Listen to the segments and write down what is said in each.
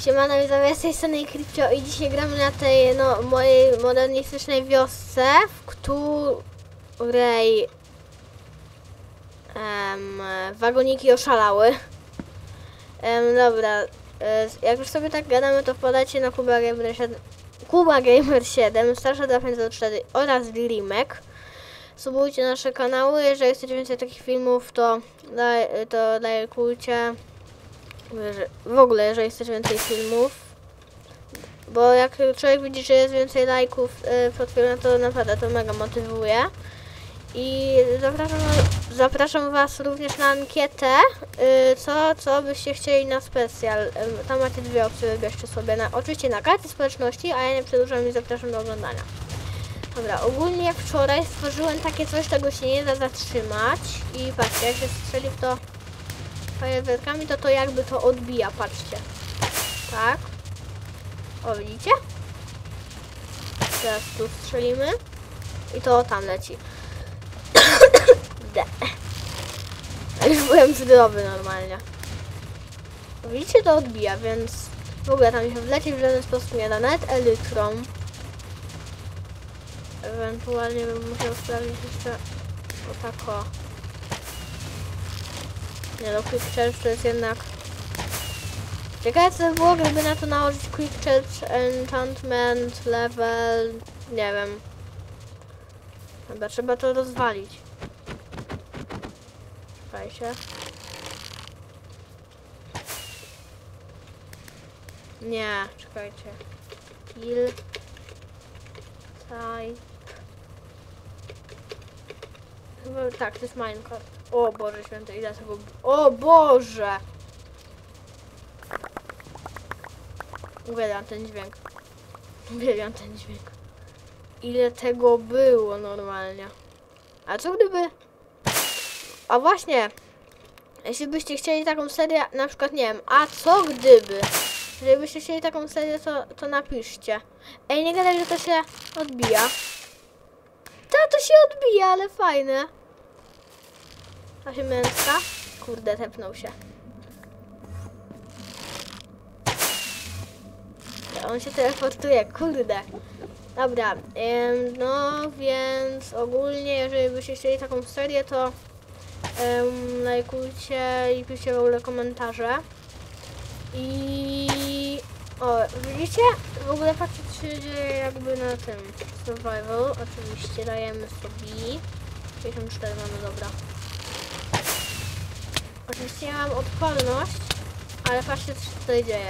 Siemano widzowie, z tej strony Krypcio i dzisiaj gramy na tej mojej modernistycznej wiosce, w której wagoniki oszalały. Dobra, jak już sobie tak gadamy, to wpadajcie na Kuba Gamer 7, Starsza 2504 oraz Dreamek. Subujcie nasze kanały, jeżeli chcecie więcej takich filmów, to lajkujcie. W ogóle, jeżeli chcecie więcej filmów, bo jak człowiek widzi, że jest więcej lajków pod filmem, to naprawdę to mega motywuje. I zapraszam was również na ankietę, co byście chcieli na specjal. Tam macie dwie opcje, wybierzcie sobie. Oczywiście na karcie społeczności, a ja nie przedłużam i zapraszam do oglądania. Dobra, ogólnie wczoraj stworzyłem takie coś, czego się nie da zatrzymać. I patrzcie, jak się strzeli w to fajerwerkami, to jakby to odbija, patrzcie. Tak. O, widzicie? Teraz tu strzelimy. I to tam leci. Już byłem zdrowy normalnie. Widzicie, to odbija, więc w ogóle tam się wlecieć w żaden sposób nie da. Nawet elytrą. Ewentualnie bym musiał sprawdzić jeszcze o tako. Nie no, Quick Charge to jest jednak... Ciekawe co by było, gdyby na to nałożyć Quick Charge, Enchantment, Level... Nie wiem. Chyba trzeba to rozwalić. Czekajcie. Nie, czekajcie. Kill. Type. Chyba tak, to jest Minecraft. O Boże święty, ile tego... O Boże! Uwielbiam ten dźwięk. Uwielbiam ten dźwięk. Ile tego było normalnie. A co gdyby... A właśnie... Jeśli byście chcieli taką serię, na przykład nie wiem, a co gdyby... Jeżeli byście chcieli taką serię, to napiszcie. Ej, nie gadaj, że to się odbija. To się odbija, ale fajne. A się męska? Kurde, tepnął się. On się teleportuje, kurde. Dobra, no więc ogólnie, jeżeli byście chcieli taką serię, to lajkujcie i piszcie w ogóle komentarze. I... O, widzicie? W ogóle patrzcie, co się dzieje jakby na tym survival. Oczywiście dajemy sobie 54 mamy, dobra. Oczywiście ja mam odporność, ale patrzcie, co się tutaj dzieje.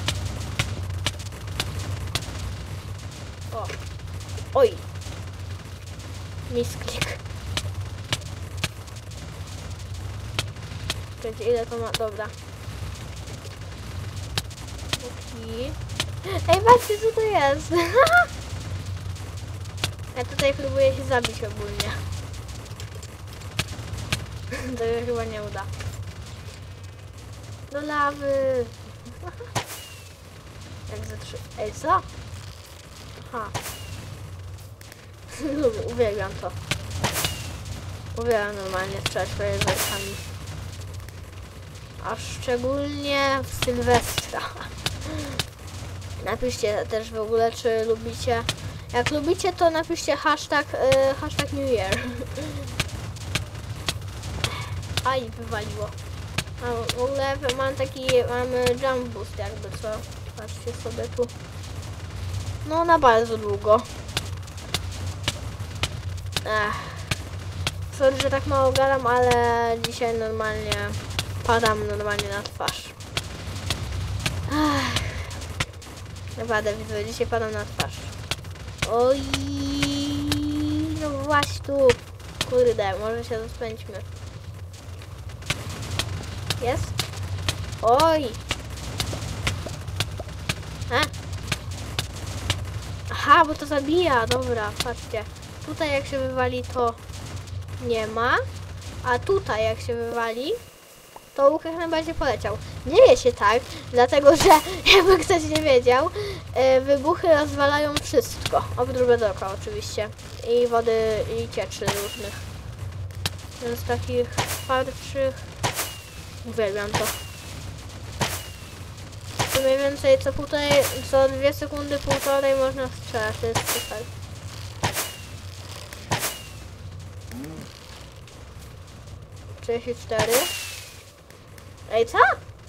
O! Oj! Misklik. Czekajcie, ile to ma? Dobra. Okay. Ej, patrzcie, co to jest! Ja tutaj próbuję się zabić ogólnie. To się chyba nie uda. Do lawy! Jak za 3... Ej, co? Aha. Uwielbiam to. Uwielbiam normalnie strzelać fajerwerkami. A szczególnie w Sylwestra. Napiszcie też w ogóle, czy lubicie. Jak lubicie, to napiszcie hashtag New Year. Aj, wywaliło. A w ogóle mamy jump boost jakby co. Patrzcie sobie tu. No na bardzo długo. Sorry, że tak mało gadam, ale dzisiaj normalnie padam normalnie na twarz. Naprawdę widzę, dzisiaj padam na twarz. Oj, no właśnie tu. Kurde, może się rozpędźmy. Jest? Oj! Aha, bo to zabija, dobra, patrzcie. Tutaj jak się wywali, to nie ma, a tutaj jak się wywali, to łuk jak najbardziej poleciał. Dzieje się tak, dlatego że, jakby ktoś nie wiedział, wybuchy rozwalają wszystko, oprócz bedrocka oczywiście, i wody, i cieczy różnych. Więc takich twardszych, uwielbiam to. to mniej więcej co 2 sekundy, półtorej można strzelać, to jest super. ...34. Ej, co?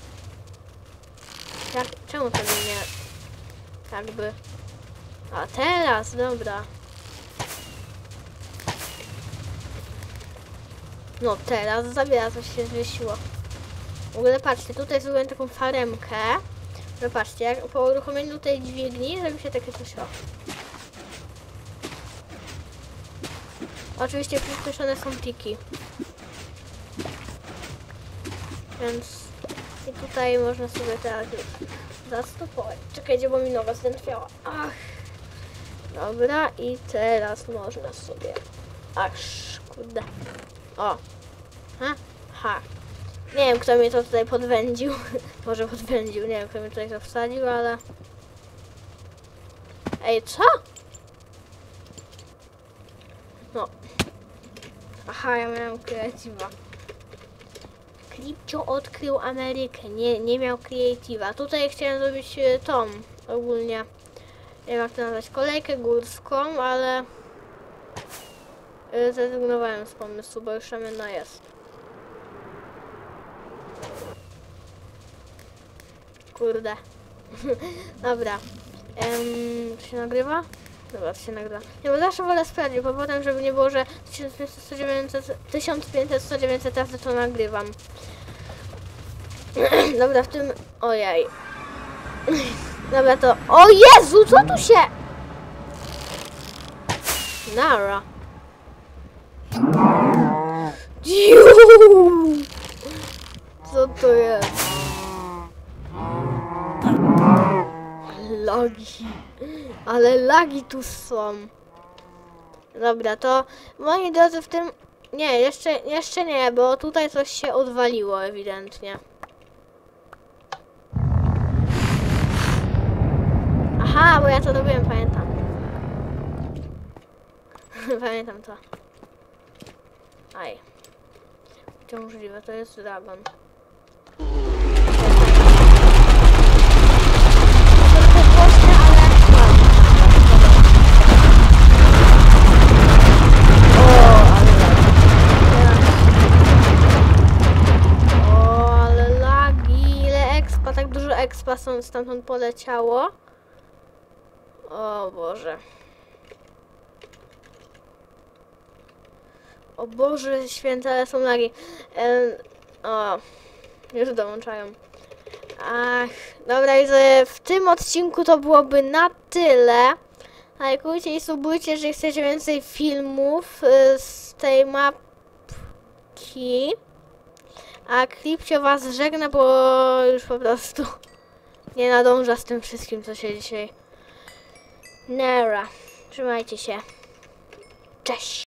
Czemu to mi nie... Jakby... A teraz, dobra. No teraz zabiera, coś się zwiesiło. W ogóle patrzcie, tutaj zrobiłem taką faremkę. No patrzcie, jak po uruchomieniu tej dźwigni zrobi się takie coś. Oczywiście przyspieszone są tiki. Więc i tutaj można sobie teraz już zastopować. Czekajcie, bo mi noga zdętwiała. Ach. Dobra, i teraz można sobie... Aż, kurde. O. Ha. Nie wiem, kto mnie to tutaj podwędził. Może podwędził, nie wiem, kto mnie tutaj to wsadził, ale... Ej, co? No. Aha, ja miałem kreatywa. Klipcio odkrył Amerykę, nie miał kreatywa. Tutaj chciałem zrobić tą, ogólnie. Nie wiem jak to nazwać, kolejkę górską, ale... Zrezygnowałem z pomysłu, bo już ramena jest. Kurde. Dobra. To się nagrywa? Dobra, to się nagrywa. Nie, bo zawsze wolę sprawdzić, bo potem, żeby nie było, że 1500, 100, razy to nagrywam. Dobra, w tym... Ojej. Dobra, to... O Jezu, co tu się... Nara. Co to jest? Lagi. Ale lagi tu są. Dobra, to moi drodzy w tym... Nie, jeszcze nie, bo tutaj coś się odwaliło ewidentnie. Aha, bo ja to robiłem, pamiętam. Pamiętam to. Aj. To możliwe, to jest dragon. Expa stamtąd poleciało. O Boże. O Boże święte, ale są lagi. O, już dołączają. Ach, dobra, i w tym odcinku to byłoby na tyle. Lajkujcie i subujcie, jeżeli chcecie więcej filmów z tej mapki. A Klipcio was żegna, bo już po prostu nie nadąża z tym wszystkim, co się dzisiaj... Nara. Trzymajcie się. Cześć.